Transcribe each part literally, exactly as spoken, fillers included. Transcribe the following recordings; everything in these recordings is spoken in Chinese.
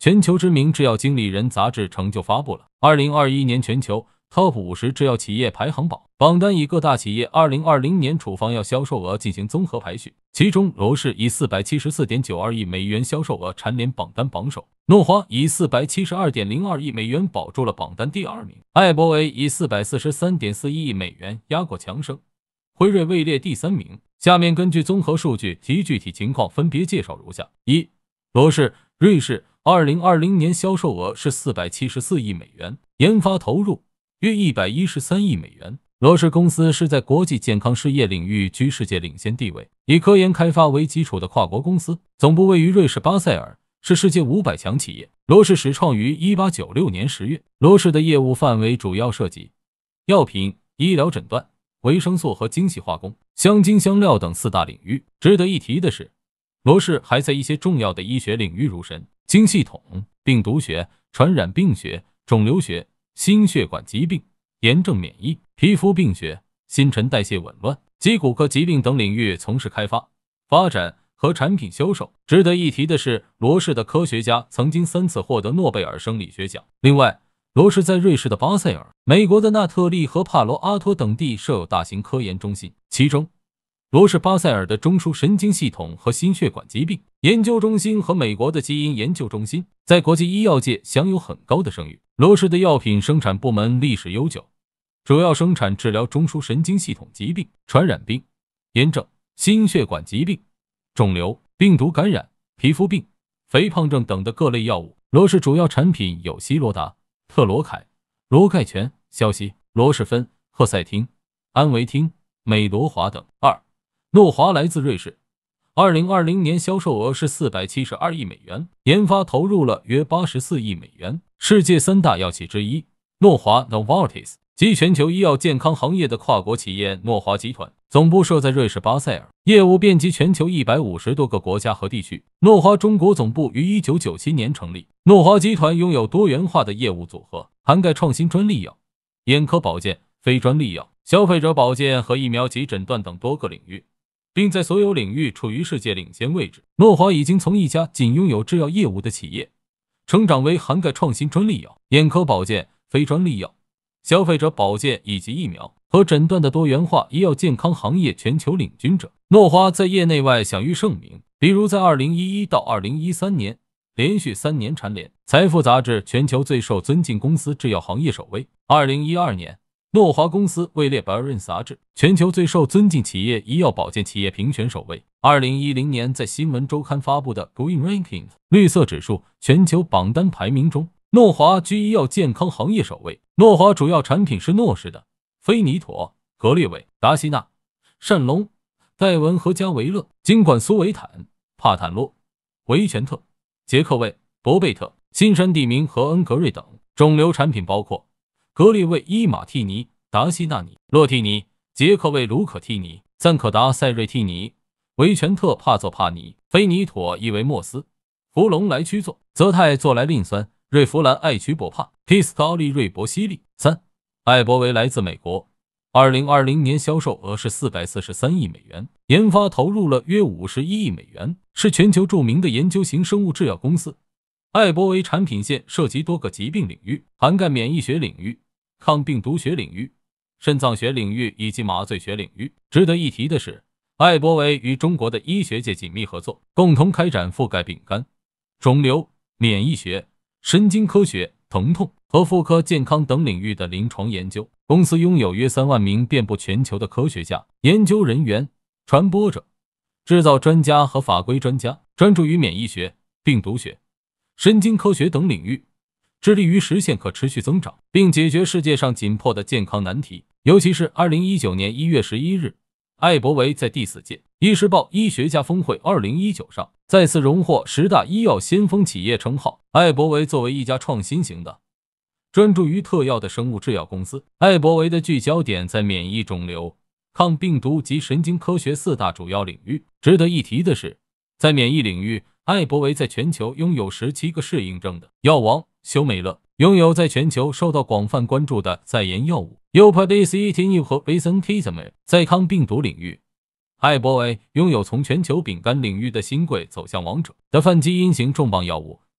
全球知名制药经理人杂志成就发布了二零二一年全球 Top 五十制药企业排行榜，榜单以各大企业二零二零年处方药销售额进行综合排序，其中罗氏以 四百七十四点九二亿美元销售额蝉联榜单榜首，诺华以 四百七十二点零二亿美元保住了榜单第二名，艾博维以 四百四十三点四一亿美元压过强生，辉瑞位列第三名。下面根据综合数据及具体情况分别介绍如下：一、罗氏、瑞士二零二零年销售额是四百七十四亿美元，研发投入约一百一十三亿美元。罗氏公司是在国际健康事业领域居世界领先地位，以科研开发为基础的跨国公司，总部位于瑞士巴塞尔，是世界五百强企业。罗氏始创于一八九六年十月。罗氏的业务范围主要涉及药品、医疗诊断、维生素和精细化工、香精香料等四大领域。值得一提的是，罗氏还在一些重要的医学领域如神经系统、病毒学、传染病学、肿瘤学、心血管疾病、炎症免疫、皮肤病学、新陈代谢紊乱及骨科疾病等领域从事开发、发展和产品销售。值得一提的是，罗氏的科学家曾经三次获得诺贝尔生理学奖。另外，罗氏在瑞士的巴塞尔、美国的纳特利和帕罗阿托等地设有大型科研中心，其中罗氏巴塞尔的中枢神经系统和心血管疾病研究中心和美国的基因研究中心在国际医药界享有很高的声誉。罗氏的药品生产部门历史悠久，主要生产治疗中枢神经系统疾病、传染病、炎症、心血管疾病、肿瘤、病毒感染、皮肤病、肥胖症等的各类药物。罗氏主要产品有希罗达、特罗凯、罗盖全、硝西、罗氏芬、赫赛汀、安维汀、美罗华等。二、诺华来自瑞士，二零二零年销售额是四百七十二亿美元，研发投入了约八十四亿美元。世界三大药企之一，诺华 Novartis 及全球医药健康行业的跨国企业诺华集团，总部设在瑞士巴塞尔，业务遍及全球一百五十多个国家和地区。诺华中国总部于一九九七年成立。诺华集团拥有多元化的业务组合，涵盖创新专利药、眼科保健、非专利药、消费者保健和疫苗及诊断等多个领域，并在所有领域处于世界领先位置。诺华已经从一家仅拥有制药业务的企业，成长为涵盖创新专利药、眼科保健、非专利药、消费者保健以及疫苗和诊断的多元化医药健康行业全球领军者。诺华在业内外享誉盛名，比如在二零一一到二零一三年连续三年蝉联财富杂志全球最受尊敬公司制药行业首位。二零一二年，诺华公司位列 Barron's 杂志全球最受尊敬企业医药保健企业评选首位。二零一零年在新闻周刊发布的 Green Rankings 绿色指数全球榜单排名中，诺华居医药健康行业首位。诺华主要产品是诺氏的菲尼妥、格列卫、达西纳、善龙、戴文和加维勒，尽管苏维坦、帕坦洛、维全特、杰克卫、博贝特、新山地明和恩格瑞等。肿瘤产品包括格列卫伊马替尼、达西纳尼、洛替尼、杰克卫卢可替尼、赞可达塞瑞替尼、维全特帕唑帕尼、菲尼妥伊维莫斯、弗隆莱曲唑、泽泰唑来令酸、瑞弗兰艾曲博帕、皮斯高利瑞博西利。三、艾博维来自美国，二零二零年销售额是四百四十三亿美元，研发投入了约五十一亿美元，是全球著名的研究型生物制药公司。艾博维产品线涉及多个疾病领域，涵盖免疫学领域、抗病毒学领域、肾脏学领域以及麻醉学领域。值得一提的是，艾博维与中国的医学界紧密合作，共同开展覆盖丙肝、肿瘤、免疫学、神经科学、疼痛和妇科健康等领域的临床研究。公司拥有约三万名遍布全球的科学家、研究人员、传播者、制造专家和法规专家，专注于免疫学、病毒学、神经科学等领域，致力于实现可持续增长，并解决世界上紧迫的健康难题。尤其是二零一九年一月十一日，艾博维在第四届医时报医学家峰会二零一九上再次荣获十大医药先锋企业称号。艾博维作为一家创新型的专注于特药的生物制药公司，艾博维的聚焦点在免疫、肿瘤、抗病毒及神经科学四大主要领域。值得一提的是，在免疫领域，艾博维在全球拥有十七个适应症的药王休美乐，拥有在全球受到广泛关注的在研药物 Upadacitinib 和 Risankizumab。在抗病毒领域，艾博维拥有从全球丙肝领域的新贵走向王者的泛基因型重磅药物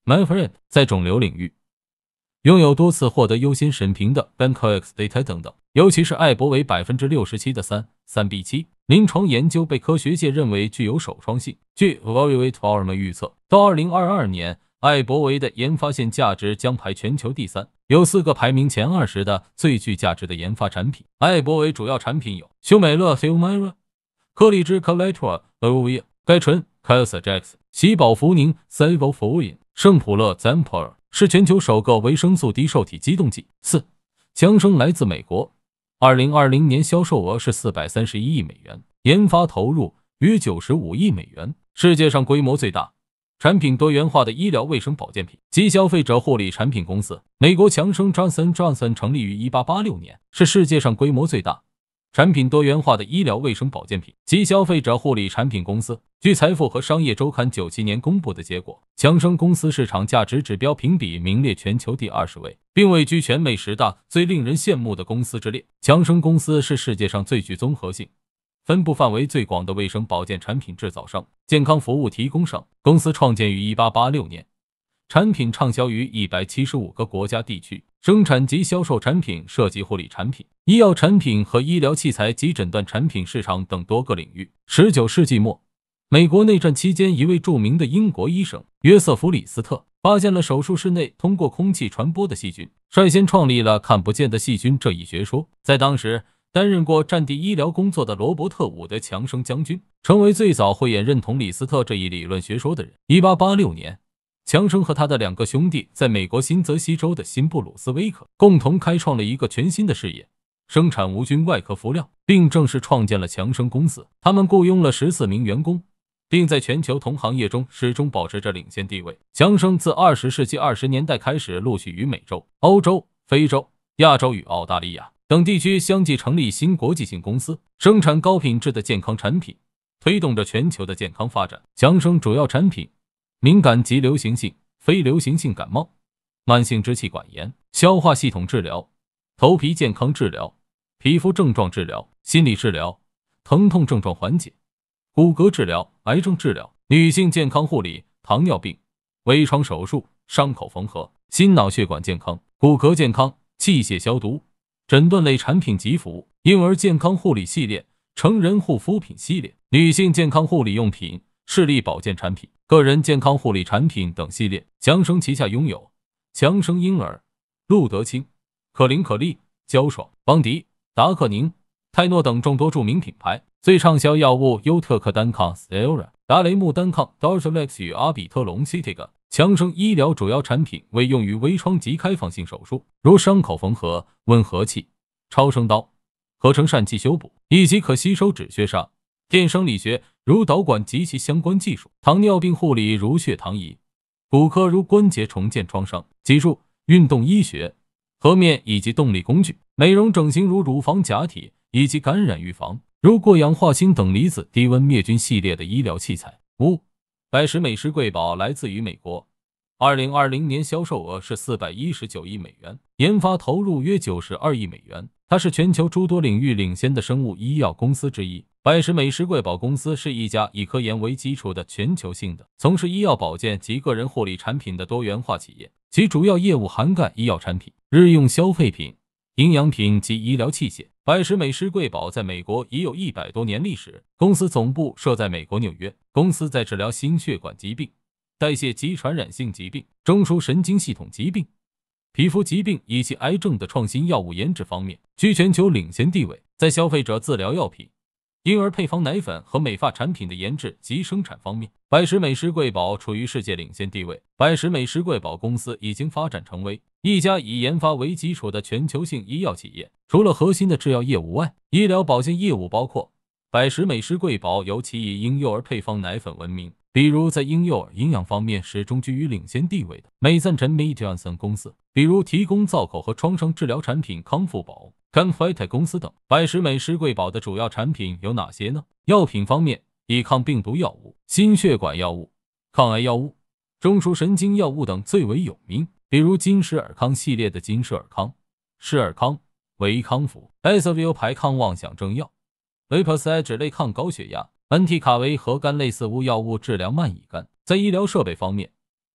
Maverick 在肿瘤领域拥有多次获得优先审评的 Bencox Data 等等，尤其是艾博维 百分之六十七 的 三 三 B 七 临床研究被科学界认为具有首创性。据 Evaluate Pharma 预测，到二零二二年，艾博维的研发线价值将排全球第三，有四个排名前二十的最具价值的研发产品。艾博维主要产品有休美乐 Humira、克利芝 Collateral、Ovia、该醇 Calcijax、喜宝福宁 Sevoflurane、圣普乐 Zampor， 是全球首个维生素低受体激动剂。四、强生来自美国，二零二零年销售额是四百三十一亿美元，研发投入约九十五亿美元，世界上规模最大、产品多元化的医疗卫生保健品及消费者护理产品公司。美国强生 Johnson Johnson 成立于一八八六年，是世界上规模最大、产品多元化的医疗卫生保健品及消费者护理产品公司。据财富和商业周刊九七年公布的结果，强生公司市场价值指标评比名列全球第二十位，并位居全美十大最令人羡慕的公司之列。强生公司是世界上最具综合性、分布范围最广的卫生保健产品制造商、健康服务提供商。公司创建于一八八六年，产品畅销于一百七十五个国家地区，生产及销售产品涉及护理产品、医药产品和医疗器材及诊断产品市场等多个领域。十九世纪末，美国内战期间，一位著名的英国医生约瑟夫·李斯特发现了手术室内通过空气传播的细菌，率先创立了看不见的细菌这一学说。在当时，担任过战地医疗工作的罗伯特·伍德·强生将军成为最早慧眼认同李斯特这一理论学说的人。一八八六年，强生和他的两个兄弟在美国新泽西州的新布鲁斯威克共同开创了一个全新的事业，生产无菌外科敷料，并正式创建了强生公司。他们雇佣了十四名员工，并在全球同行业中始终保持着领先地位。强生自二十世纪二十年代开始，陆续于美洲、欧洲、非洲、亚洲与澳大利亚等地区相继成立新国际性公司，生产高品质的健康产品，推动着全球的健康发展。强生主要产品：敏感及流行性、非流行性感冒、慢性支气管炎、消化系统治疗、头皮健康治疗、皮肤症状治疗、心理治疗、疼痛症状缓解、骨骼治疗、癌症治疗、女性健康护理、糖尿病、微创手术、伤口缝合、心脑血管健康、骨骼健康、器械消毒、诊断类产品及服务、婴儿健康护理系列、成人护肤品系列、女性健康护理用品、视力保健产品、个人健康护理产品等系列。强生旗下拥有强生婴儿、路德清、可伶可俐、娇爽、邦迪、达克宁、泰诺等众多著名品牌。最畅销药物优特克单抗 Stera、达雷木单抗 Darzalex 与阿比特龙 Citiga。强生医疗主要产品为用于微创及开放性手术，如伤口缝合、温和器、超声刀、合成疝气修补，以及可吸收止血砂、电生理学如导管及其相关技术，糖尿病护理如血糖仪，骨科如关节重建创伤、脊柱、运动医学、颌面以及动力工具，美容整形如乳房假体以及感染预防，如过氧化氢等离子低温灭菌系列的医疗器材。五、百时美食贵宝来自于美国，二零二零年销售额是四百一十九亿美元，研发投入约九十二亿美元。它是全球诸多领域领先的生物医药公司之一。百时美食贵宝公司是一家以科研为基础的全球性的从事医药保健及个人护理产品的多元化企业，其主要业务涵盖医药产品、日用消费品、营养品及医疗器械。百时美食贵宝在美国已有一百多年历史，公司总部设在美国纽约。公司在治疗心血管疾病、代谢及传染性疾病、中枢神经系统疾病、皮肤疾病以及癌症的创新药物研制方面居全球领先地位。在消费者治疗药品、婴儿配方奶粉和美发产品的研制及生产方面，百时美食贵宝处于世界领先地位。百时美食贵宝公司已经发展成为一家以研发为基础的全球性医药企业。除了核心的制药业务外，医疗保健业务包括百时美食贵宝尤其以婴幼儿配方奶粉闻名，比如在婴幼儿营养方面始终居于领先地位的美赞臣 Johnson 公司，比如提供造口和创伤治疗产品康复宝 Canfite 公司等。百时美食贵宝的主要产品有哪些呢？药品方面，以抗病毒药物、心血管药物、抗癌药物、中枢神经药物等最为有名，比如金施尔康系列的金施尔康、施尔康、维康福、Asavil 排抗妄想症药、维普塞酯类抗高血压、恩替卡韦和肝类似物药物治疗慢乙肝。在医疗设备方面，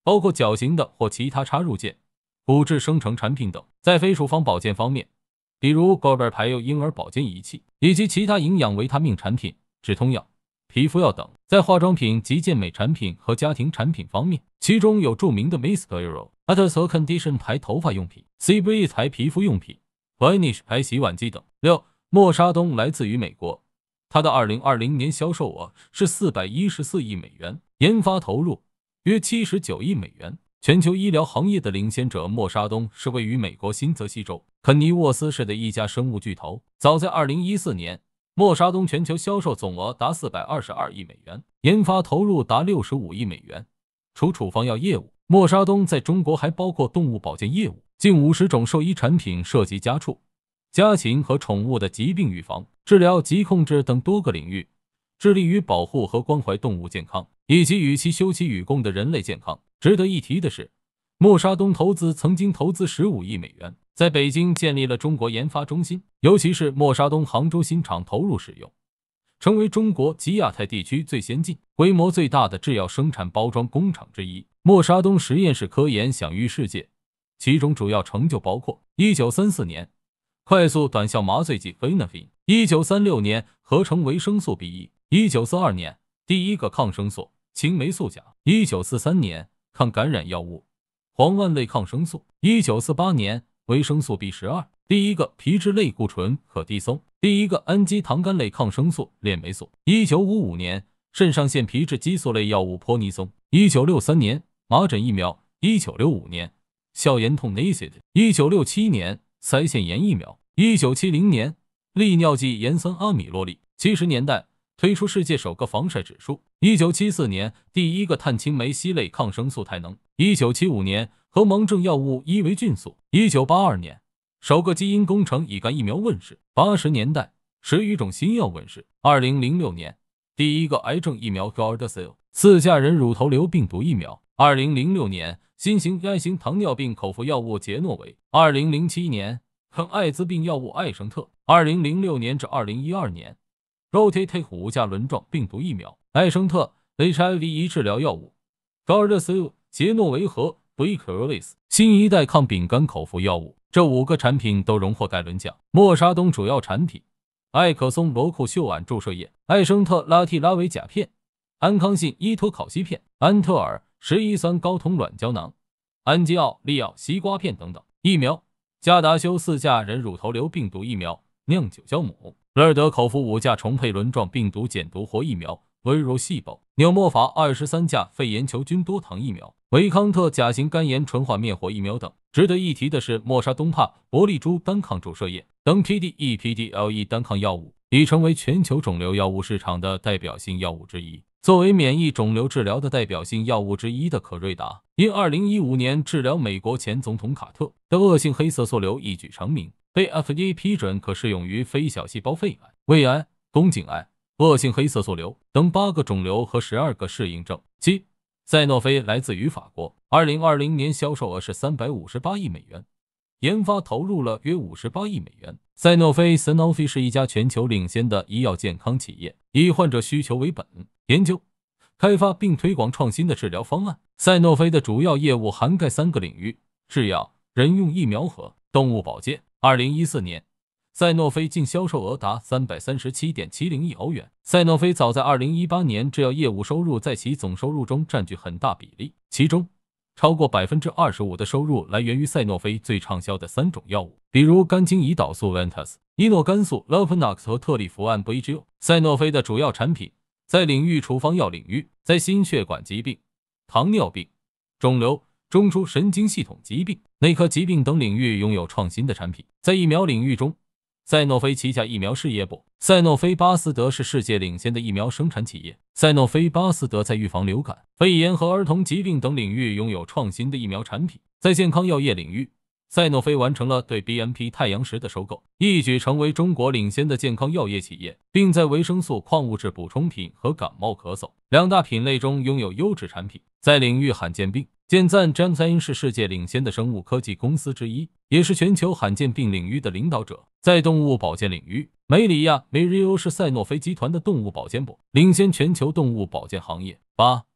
包括绞刑的或其他插入件、骨质生成产品等。在非处方保健方面，比如狗本牌有婴儿保健仪器以及其他营养维他命产品、止痛药、皮肤药等。在化妆品及健美产品和家庭产品方面，其中有著名的 Miss Clairo、Atos 和 Condition 牌头发用品、C B E 牌皮肤用品、Vanish 牌洗碗机等。六、默沙东来自于美国，它的二零二零年销售额是四百一十四亿美元，研发投入约七十九亿美元。全球医疗行业的领先者默沙东是位于美国新泽西州肯尼沃斯市的一家生物巨头。早在二零一四年，默沙东全球销售总额达四百二十二亿美元，研发投入达六十五亿美元。除处方药业务，默沙东在中国还包括动物保健业务，近五十种兽医产品涉及家畜、家禽和宠物的疾病预防、治疗及控制等多个领域，致力于保护和关怀动物健康，以及与其休戚与共的人类健康。值得一提的是，默沙东投资曾经投资十五亿美元，在北京建立了中国研发中心，尤其是默沙东杭州新厂投入使用，成为中国及亚太地区最先进、规模最大的制药生产包装工厂之一。默沙东实验室科研享誉世界，其中主要成就包括一九三四年快速短效麻醉剂 Phenafine， 一九三六年合成维生素 B 一， 一九四二年第一个抗生素青霉素钾，一九四三年抗感染药物磺胺类抗生素，一九四八年维生素 B 十二， 第一个皮质类固醇可地松，第一个氨基糖苷类抗生素链霉素，一九五五年肾上腺皮质激素类药物泼尼松，一九六三年麻疹疫苗，一九六五年消炎痛 Nacid， 一九六七年腮腺炎疫苗，一九七零年利尿剂盐酸阿米洛利，七十年代推出世界首个防晒指数，一九七四年第一个碳青霉烯类抗生素泰能，一九七五年和盲症药物伊维菌素，一九八二年首个基因工程乙肝疫苗问世，八十年代十余种新药问世，二零零六年第一个癌症疫苗 Gardasil 四价人乳头瘤病毒疫苗，二零零六年新型亚型糖尿病口服药物杰诺维，二零零七年抗艾滋病药物艾生特，二零零六年至二零一二年Rotate 五价轮状病毒疫苗，艾生特 H I V 一治疗药物 Gardasil 杰诺维和 Vicrolis 新一代抗丙肝口服药物，这五个产品都荣获盖伦奖。默沙东主要产品：艾可松罗库溴胺注射液、艾生特拉替拉韦甲片、安康信依托考西片、安特尔十一酸高酮卵胶囊、安基奥利奥西瓜片等等。疫苗：加达修四价人乳头瘤病毒疫苗、酿酒酵母、乐尔德口服五价重配轮状病毒减毒活疫苗、微柔细胞、纽莫法二十三价肺炎球菌多糖疫苗、维康特甲型肝炎纯化灭活疫苗等。值得一提的是，默沙东帕伯利珠单抗注射液等 P D E、P D L E 单抗药物已成为全球肿瘤药物市场的代表性药物之一。作为免疫肿瘤治疗的代表性药物之一的可瑞达，因二零一五年治疗美国前总统卡特的恶性黑色素瘤一举成名，被 F D A 批准可适用于非小细胞肺癌、胃癌、宫颈癌、恶性黑色素瘤等八个肿瘤和十二个适应症。七、赛诺菲来自于法国，二零二零年销售额是三百五十八亿美元，研发投入了约五十八亿美元。赛诺菲 Sanofi 是一家全球领先的医药健康企业，以患者需求为本，研究、开发并推广创新的治疗方案。赛诺菲的主要业务涵盖三个领域：制药、人用疫苗和动物保健。二零一四年，赛诺菲净销售额达 三百三十七点七零亿欧元。赛诺菲早在二零一八年，制药业务收入在其总收入中占据很大比例，其中超过 百分之二十五 的收入来源于赛诺菲最畅销的三种药物，比如肝精胰岛素 Ventus、伊诺肝素 Lopinox 和特里弗胺 B G O。 赛诺菲的主要产品在领域处方药领域，在心血管疾病、糖尿病、肿瘤、中枢神经系统疾病、内科疾病等领域拥有创新的产品。在疫苗领域中，赛诺菲旗下疫苗事业部赛诺菲巴斯德是世界领先的疫苗生产企业。赛诺菲巴斯德在预防流感、肺炎和儿童疾病等领域拥有创新的疫苗产品。在健康药业领域，赛诺菲完成了对 B M P 太阳石的收购，一举成为中国领先的健康药业企业，并在维生素、矿物质补充品和感冒咳嗽两大品类中拥有优质产品。在领域罕见病，健赞 Genzyme 是世界领先的生物科技公司之一，也是全球罕见病领域的领导者。在动物保健领域，梅里亚 Merio 是赛诺菲集团的动物保健部，领先全球动物保健行业。八、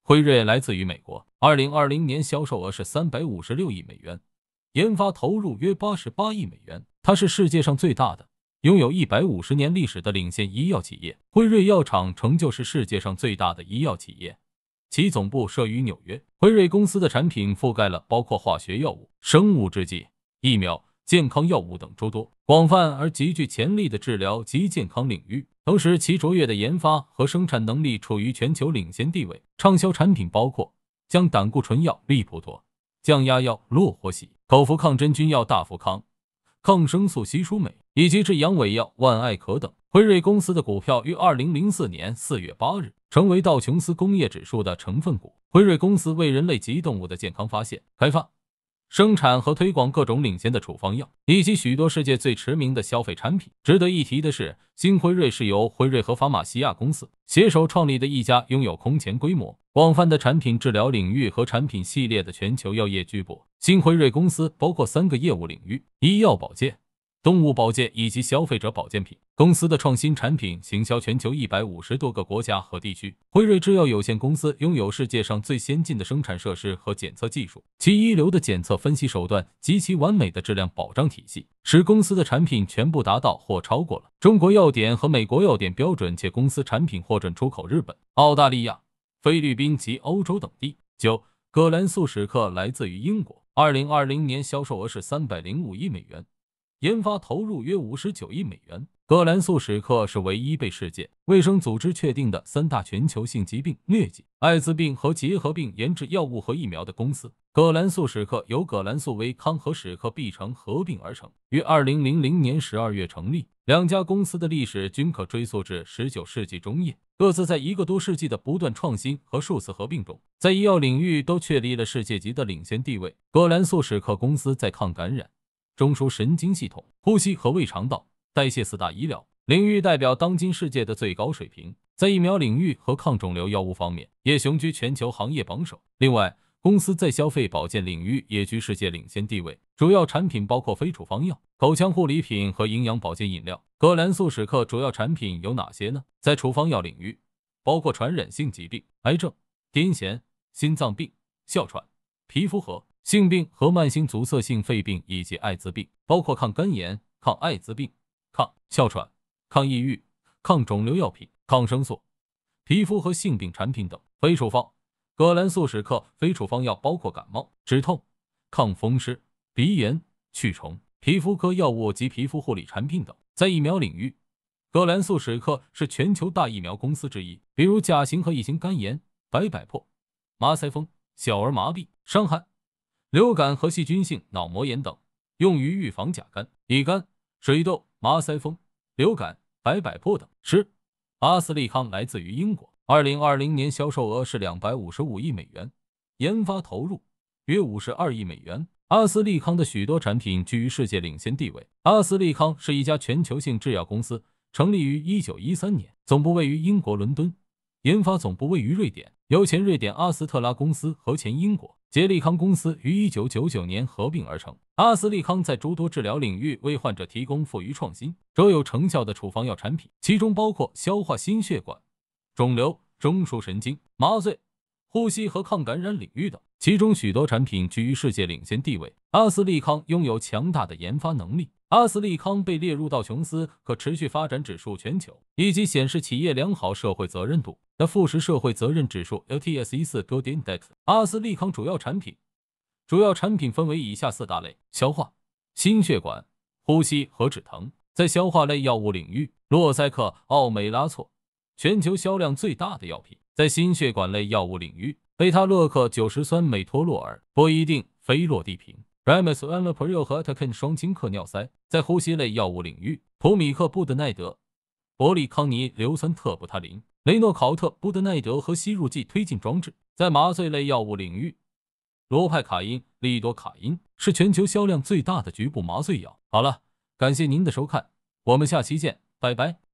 辉瑞来自于美国，二零二零年销售额是三百五十六亿美元，研发投入约八十八亿美元。它是世界上最大的，拥有一百五十年历史的领先医药企业。辉瑞药厂成就是世界上最大的医药企业，其总部设于纽约。辉瑞公司的产品覆盖了包括化学药物、生物制剂、疫苗、健康药物等诸多广泛而极具潜力的治疗及健康领域，同时其卓越的研发和生产能力处于全球领先地位。畅销产品包括降胆固醇药利普妥、降压药洛霍喜、口服抗真菌药大福康、抗生素西舒美以及治阳痿药万艾可等。辉瑞公司的股票于二零零四年四月八日成为道琼斯工业指数的成分股。辉瑞公司为人类及动物的健康发现、开发、生产和推广各种领先的处方药，以及许多世界最驰名的消费产品。值得一提的是，新辉瑞是由辉瑞和法马西亚公司携手创立的一家拥有空前规模、广泛的产品治疗领域和产品系列的全球药业巨擘。新辉瑞公司包括三个业务领域：医药保健、动物保健以及消费者保健品。公司的创新产品行销全球一百五十多个国家和地区。辉瑞制药有限公司拥有世界上最先进的生产设施和检测技术，其一流的检测分析手段及其完美的质量保障体系，使公司的产品全部达到或超过了中国药典和美国药典标准，且公司产品获准出口日本、澳大利亚、菲律宾及欧洲等地。九、葛兰素史克来自于英国，二零二零年销售额是三百零五亿美元，研发投入约五十九亿美元。葛兰素史克是唯一被世界卫生组织确定的三大全球性疾病疟疾、艾滋病和结核病研制药物和疫苗的公司。葛兰素史克由葛兰素维康和史克必成合并而成，于二零零零年十二月成立。两家公司的历史均可追溯至十九世纪中叶，各自在一个多世纪的不断创新和数次合并中，在医药领域都确立了世界级的领先地位。葛兰素史克公司在抗感染、中枢神经系统、呼吸和胃肠道、代谢四大医疗领域代表当今世界的最高水平，在疫苗领域和抗肿瘤药物方面也雄居全球行业榜首。另外，公司在消费保健领域也居世界领先地位，主要产品包括非处方药、口腔护理品和营养保健饮料。葛兰素史克主要产品有哪些呢？在处方药领域，包括传染性疾病、癌症、癫痫、心脏病、哮喘、皮肤和性病和慢性阻塞性肺病以及艾滋病，包括抗肝炎、抗艾滋病、抗哮喘、抗抑郁、抗肿瘤药品、抗生素、皮肤和性病产品等。非处方葛兰素史克非处方药包括感冒、止痛、抗风湿、鼻炎、驱虫、皮肤科药物及皮肤护理产品等。在疫苗领域，葛兰素史克是全球大疫苗公司之一，比如甲型和乙型肝炎、白百破、马赛风、小儿麻痹、伤寒、流感和细菌性脑膜炎等，用于预防甲肝、乙肝、水痘、马赛风、流感、白百破等。十、阿斯利康来自于英国，二零二零年销售额是两百五十五亿美元，研发投入约五十二亿美元。阿斯利康的许多产品居于世界领先地位。阿斯利康是一家全球性制药公司，成立于一九一三年，总部位于英国伦敦，研发总部位于瑞典，由前瑞典阿斯特拉公司和前英国杰利康公司于一九九九年合并而成。阿斯利康在诸多治疗领域为患者提供富于创新、卓有成效的处方药产品，其中包括消化心血管、肿瘤、中枢神经、麻醉、呼吸和抗感染领域等，其中许多产品居于世界领先地位。阿斯利康拥有强大的研发能力。阿斯利康被列入道琼斯可持续发展指数全球以及显示企业良好社会责任度的富时社会责任指数 L T S 十四 Good Index。阿斯利康主要产品主要产品分为以下四大类：消化、心血管、呼吸和止疼。在消化类药物领域，洛塞克、奥美拉唑，全球销量最大的药品。在心血管类药物领域，贝塔洛克酒石酸美托洛尔、波伊定、非洛地平、Ramipril 和 Atacan 双氢克尿塞。在呼吸类药物领域，普米克布德奈德、伯利康尼硫酸特布他林、雷诺考特布德奈德和吸入剂推进装置。在麻醉类药物领域，罗派卡因、利多卡因是全球销量最大的局部麻醉药。好了，感谢您的收看，我们下期见，拜拜。